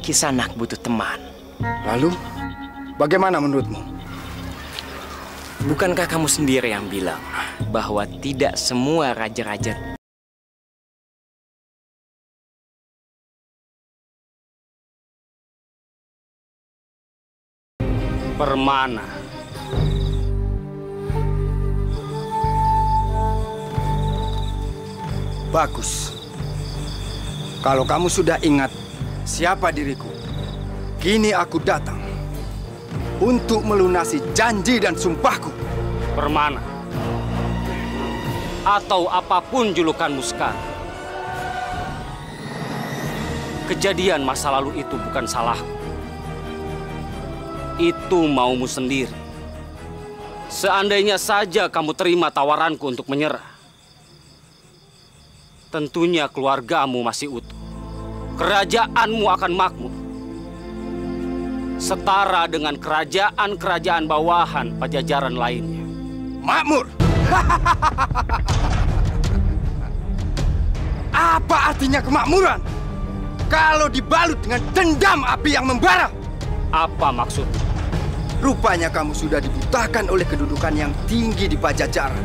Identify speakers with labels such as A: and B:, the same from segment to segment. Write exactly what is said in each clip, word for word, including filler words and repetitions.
A: Kisanak butuh teman.
B: Lalu, bagaimana menurutmu?
A: Bukankah kamu sendiri yang bilang bahwa tidak semua raja-raja
C: Permana?
B: Bagus. Kalau kamu sudah ingat siapa diriku, kini aku datang untuk melunasi janji dan sumpahku.
C: Permana? Atau apapun julukanmu sekarang. Kejadian masa lalu itu bukan salahku. Itu maumu sendiri. Seandainya saja kamu terima tawaranku untuk menyerah, tentunya keluargamu masih utuh. Kerajaanmu akan makmur, setara dengan kerajaan-kerajaan bawahan Pajajaran lainnya.
B: Makmur? Apa artinya kemakmuran kalau dibalut dengan dendam api yang membara?
C: Apa maksudmu?
B: Rupanya kamu sudah dibutakan oleh kedudukan yang tinggi di Pajajaran.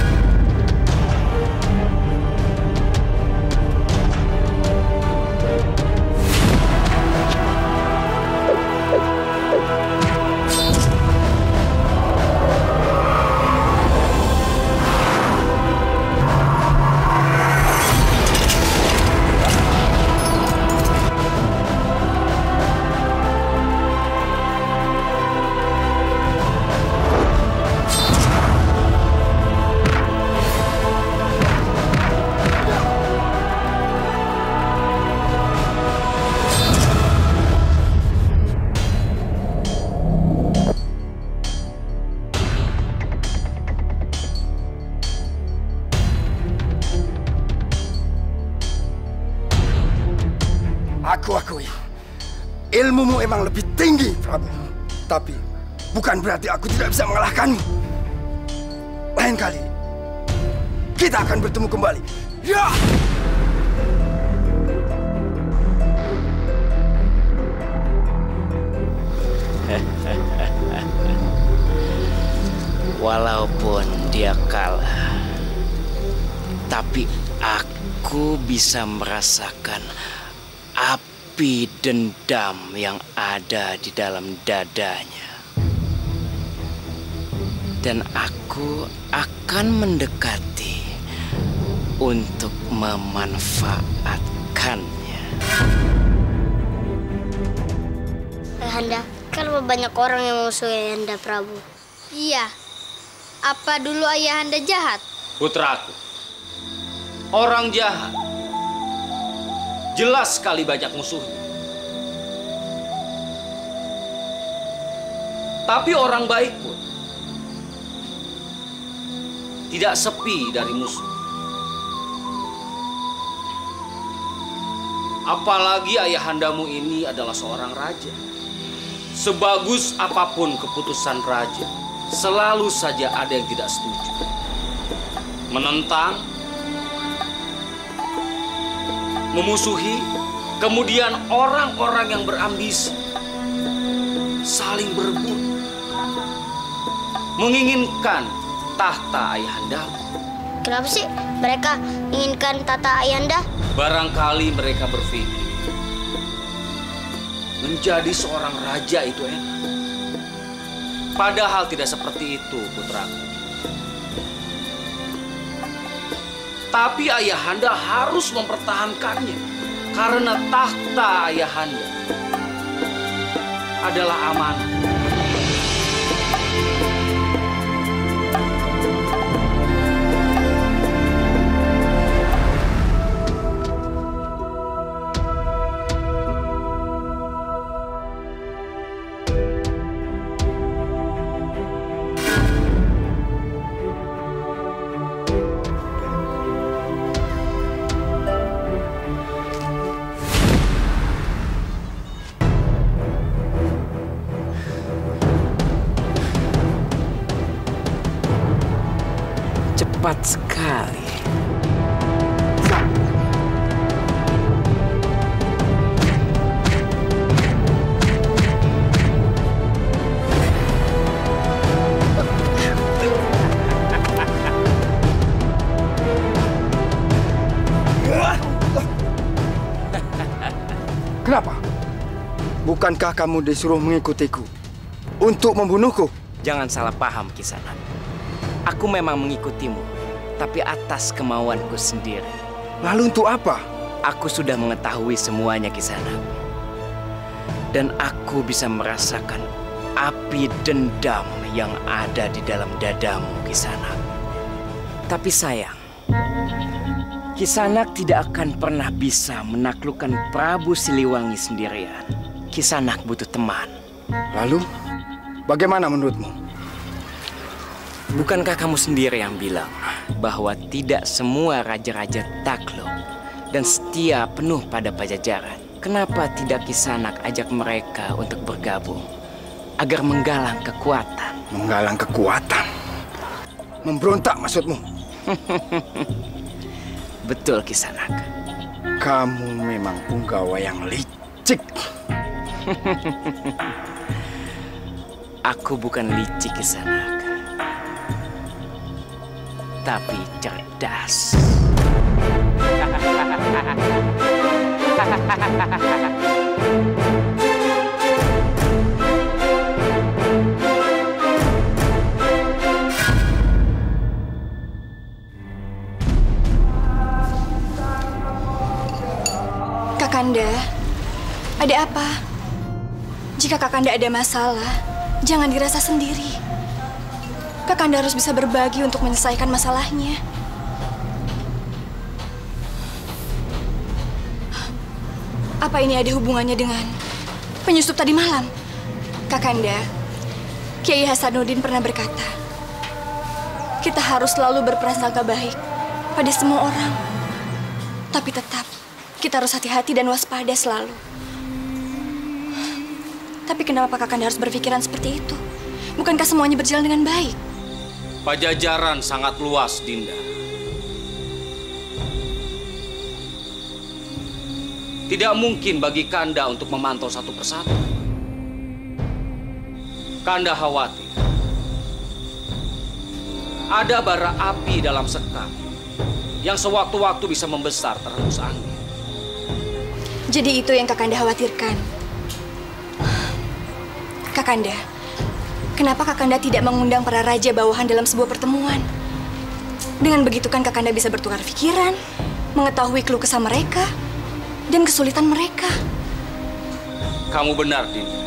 B: Aku akui, ilmumu emang lebih tinggi, Prabu. Tapi bukan berarti aku tidak bisa mengalahkanmu. Lain kali, kita akan bertemu kembali. Ya!
A: Walaupun dia kalah, tapi aku bisa merasakan api dendam yang ada di dalam dadanya. Dan aku akan mendekati untuk memanfaatkannya.
D: Ayahanda, kan banyak orang yang musuhi Ayahanda Prabu.
E: Iya. Apa dulu Ayahanda jahat?
C: Putraku, orang jahat jelas sekali banyak musuhnya. Tapi orang baik pun tidak sepi dari musuh. Apalagi ayahandamu ini adalah seorang raja. Sebagus apapun keputusan raja, selalu saja ada yang tidak setuju. Menentang, memusuhi, kemudian orang-orang yang berambisi saling berebut, menginginkan tahta ayahandamu.
D: Kenapa sih mereka inginkan tahta Ayahanda?
C: Barangkali mereka berpikir menjadi seorang raja itu enak. Padahal tidak seperti itu, putraku. Tapi ayahanda harus mempertahankannya karena tahta ayahanda adalah amanah.
A: Cepat sekali.
B: Kenapa? Bukankah kamu disuruh mengikutiku untuk membunuhku?
A: Jangan salah paham, Kisanak. Aku memang mengikutimu, tapi atas kemauanku sendiri.
B: Lalu untuk apa?
A: Aku sudah mengetahui semuanya, Kisanak. Dan aku bisa merasakan api dendam yang ada di dalam dadamu, Kisanak. Tapi sayang, Kisanak tidak akan pernah bisa menaklukkan Prabu Siliwangi sendirian. Kisanak butuh teman.
B: Lalu, bagaimana menurutmu?
A: Bukankah kamu sendiri yang bilang bahwa tidak semua raja-raja takluk dan setia penuh pada Pajajaran? Kenapa tidak Kisanak ajak mereka untuk bergabung agar menggalang kekuatan?
B: Menggalang kekuatan? Memberontak maksudmu?
A: Betul, Kisanak.
B: Kamu memang punggawa yang licik.
A: Aku bukan licik, Kisanak, tapi cerdas.
F: Kakanda, ada apa? Jika Kakanda ada masalah, jangan dirasa sendiri. Kakanda harus bisa berbagi untuk menyelesaikan masalahnya. Apa ini ada hubungannya dengan penyusup tadi malam? Kakanda, Kiai Hasanuddin pernah berkata, kita harus selalu berprasangka baik pada semua orang. Tapi tetap, kita harus hati-hati dan waspada selalu. Tapi kenapa Kakanda harus berpikiran seperti itu? Bukankah semuanya berjalan dengan baik?
C: Pajajaran sangat luas, Dinda. Tidak mungkin bagi Kanda untuk memantau satu persatu. Kanda khawatir ada bara api dalam sekam yang sewaktu-waktu bisa membesar terhembus angin.
F: Jadi itu yang Kakanda khawatirkan. Kakanda, kenapa Kakanda tidak mengundang para raja bawahan dalam sebuah pertemuan? Dengan begitu kan Kakanda bisa bertukar pikiran, mengetahui keluh kesah mereka, dan kesulitan mereka.
C: Kamu benar, Dinda.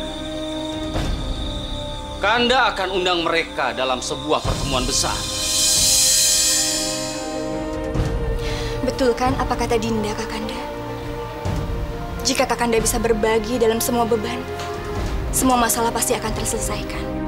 C: Kanda akan undang mereka dalam sebuah pertemuan besar.
F: Betul kan apa kata Dinda, Kakanda? Jika Kakanda bisa berbagi dalam semua beban, semua masalah pasti akan terselesaikan.